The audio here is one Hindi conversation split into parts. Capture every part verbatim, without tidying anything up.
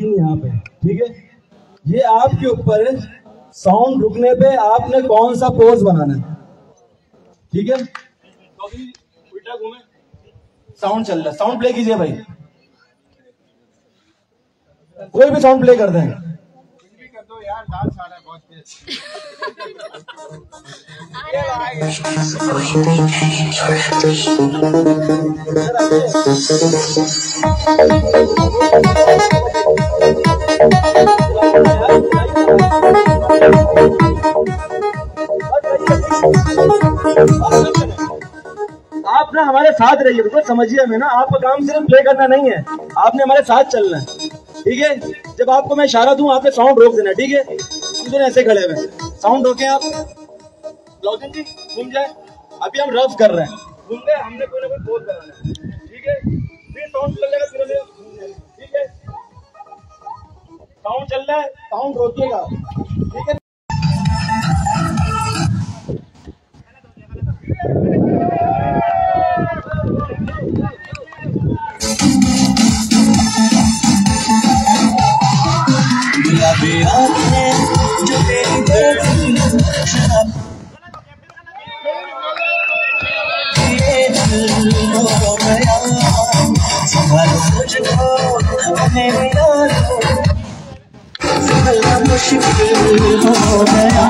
नहीं यहाँ पे, ठीक है। ये आपके ऊपर है, साउंड रुकने पे आपने कौन सा पोज बनाना है, ठीक है। तो अभी उल्टा घूमे, साउंड चल रहा है, साउंड प्ले कीजिए भाई, कोई भी साउंड प्ले कर दें। कर दो यार, डांस आ रहा है बहुत तेज। आप ना हमारे साथ रहिए, बिल्कुल समझिए हमें ना, आपका काम सिर्फ प्ले करना नहीं है, आपने हमारे साथ चलना है, ठीक है। जब आपको मैं इशारा दूं आपने साउंड रोक देना, ठीक है। हम दोनों ऐसे खड़े हुए, साउंड रोके आप, ब्लाउजिंग जी घूम जाए। अभी हम रफ कर रहे हैं, घूम गए, हमने कोई ना कोई पोज कराना है, ठीक है। फिर साउंड चल जाएगा, फिर ठीक है, साउंड चल रहा है, साउंड रोकिएगा, ठीक है। जो तेरी हो गया, संभालो मुझको मेरे यार, संभलना मुश्किल हो गया।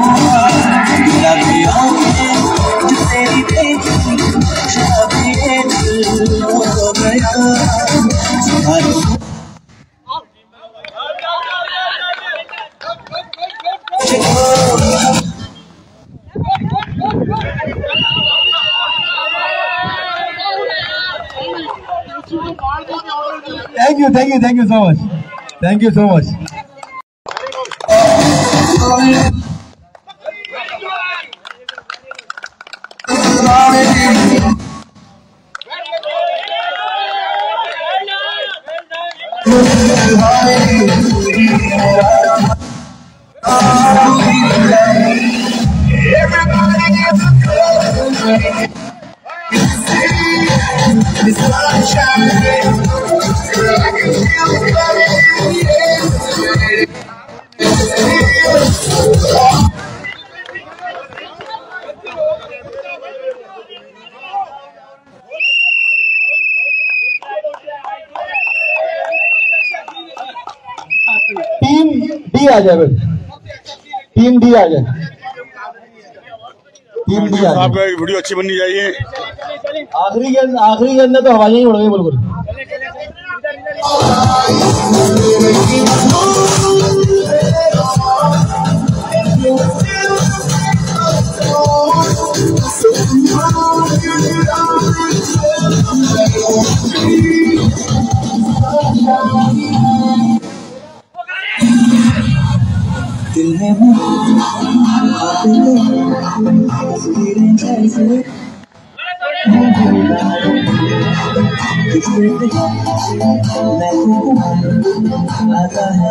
जो तेरी देखी शराबी दिल हो गया, संभालो। Thank you, thank you, thank you so much. Thank you so much. Team D आ जाए, टीम डी आ जाए, टीम डी आ जाए। आपका वीडियो अच्छी बननी चाहिए। आखिरी के आखिरी के अंदर तो हवाइयां ही उड़ गई बिल्कुल। दिल है तस्वीरें जैसे आता है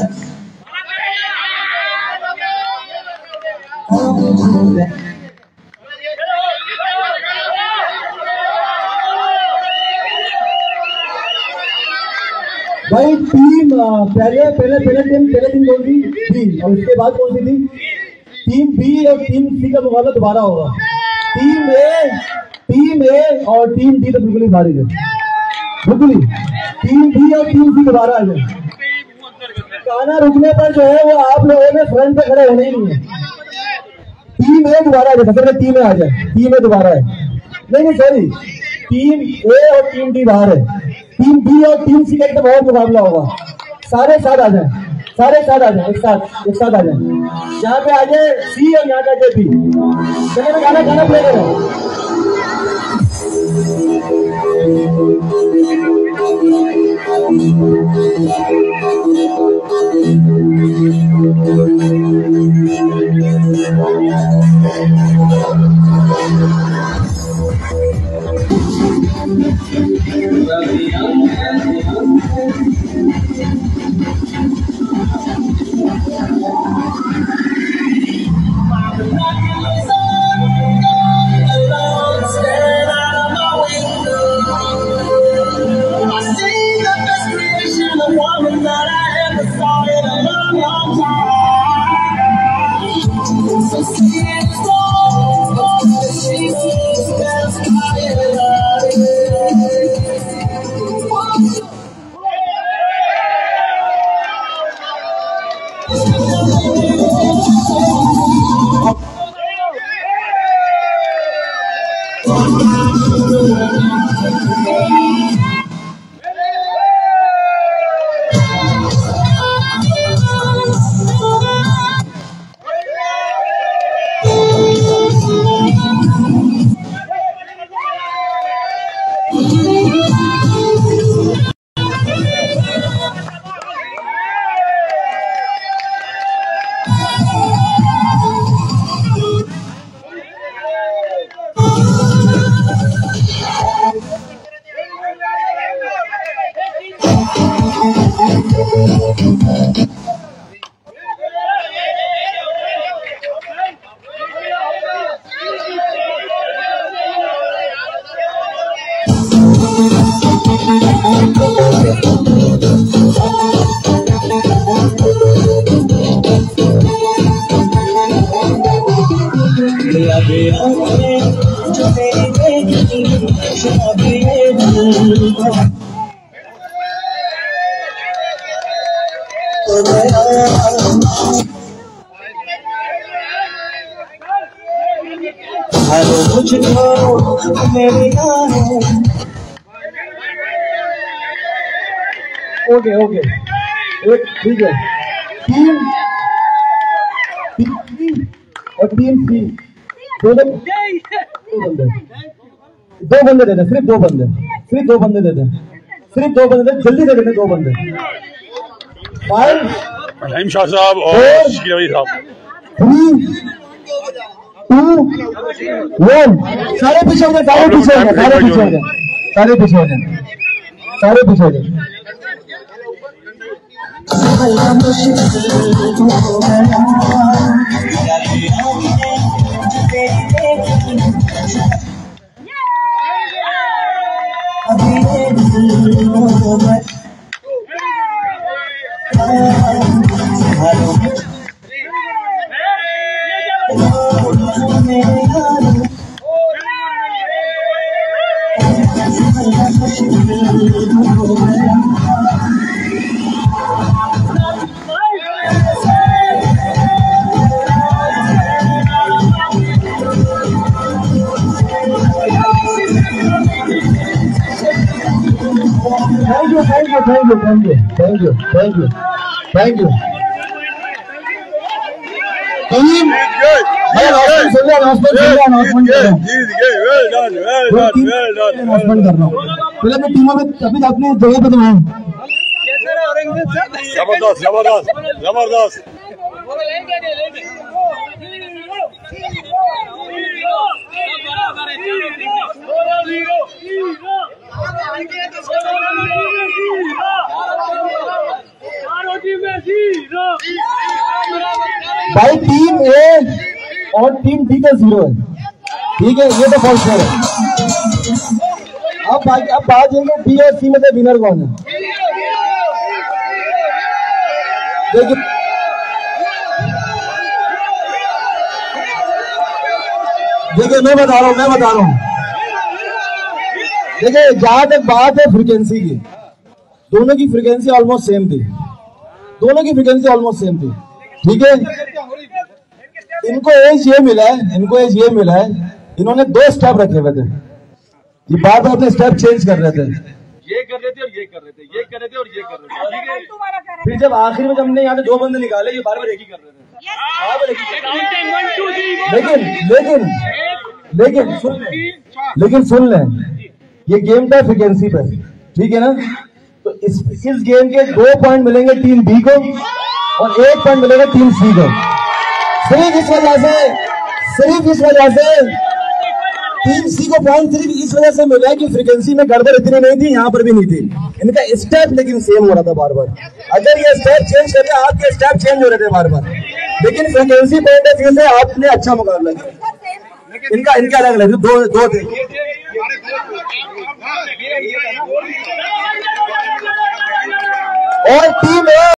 भाई। टीम पहले पहले पहले टीम पहले टीम कौन थी? बी। और उसके बाद कौन सी थी? टीम बी और टीम सी का मुकाबला दोबारा होगा। टीम ए टीम ए और टीम डी तो बिल्कुल ही भारी है, बिल्कुल ही। टीम बी और टीम सी दोबारा आ जाए। गाना रुकने पर जो है वो आप लोगों ने फ्रंट पे खड़े होने ही नहीं है। टीम ए दोबारा आ जाए, सबसे पहले टीम ए आ जाए। टीम ए दोबारा है, नहीं नहीं सॉरी, टीम ए और टीम डी बाहर है। टीम बी और टीम सी का एक बहुत मुकाबला होगा। सारे साथ आ जाए, सारे साथ आ जाए, एक साथ एक साथ आ जाए। यहाँ पे आ जाए सी और यहाँ पे आ जाए बी। चलिए मैं गाना गाना प्ले करें। I see the best creation of woman that I ever okay okay एक ठीक है। टीम टीम और टीम सी दो दो बंदे दो बंदे दे दे, सिर्फ दो बंदे सिर्फ दो बंदे दे दे सिर्फ दो बंदे दे, जल्दी दे देते दो बंदे। फाइव रहीम शाह साहब और शकील अली साहब। Three two one. सारे पीछे हो जाए, सारे पीछे हो जाए, सारे पीछे हो जाए, सारे पीछे हो जाए, सारे पीछे हो जाए। Thank you, thank you, thank you, thank you, thank you, thank you. Team, मैं announcement सुन रहा हूँ, announcement सुन रहा हूँ, announcement कर रहा हूँ। well done, well done, well done. announcement कर रहा हूँ। पहले मैं टीमों में अभी अपनी जगह पे तो हूँ। जबरदस्त, जबरदस्त, जबरदस्त। भाई टीम ए और टीम डी का जीरो है, ठीक है, ये तो फॉल्स है। अब अब बात ये डी और सी में से विनर कौन है। देखिए देखिए मैं बता रहा हूँ मैं बता रहा हूँ देखिए जहां तक बात है फ्रीक्वेंसी की, दोनों की फ्रीक्वेंसी ऑलमोस्ट सेम थी, दोनों की फ्रीक्वेंसी ऑलमोस्ट सेम थी, ठीक है। इनको एज ये मिला है, इनको एज ये मिला है, इन्होंने दो स्टेप रखे हुए थे, ये बार बार अपने स्टेप चेंज कर रहे थे, ये कर रहे थे और ये कर रहे थे, ये कर रहे थे और ये कर रहे थे। फिर जब आखिर में जब हमने यहाँ पे दो बंदे निकाले, ये बार बार एक ही कर रहे थे, बार बार एक ही कर रहे थे। लेकिन लेकिन लेकिन सुन लेकिन सुन लें, ये गेम था फ्रीक्वेंसी पे, ठीक है ना। तो इस इस गेम के दो पॉइंट मिलेंगे टीम बी को और एक पॉइंट मिलेगा टीम सी को। सिर्फ इस वजह से सिर्फ इस वजह से टीम सी को पॉइंट सिर्फ इस वजह से मिला है कि फ्रीक्वेंसी में गड़बड़ इतनी नहीं थी, यहाँ पर भी नहीं थी, इनका स्टेप लेकिन सेम हो रहा था बार बार। अगर ये स्टेप चेंज करते आपके स्टेप चेंज हो रहे थे बार बार, लेकिन फ्रीक्वेंसी पॉइंट ऑफ व्यू से आपने अच्छा मुकाबला किया। इनका इनका अलग अलग दो दो थे। और टीम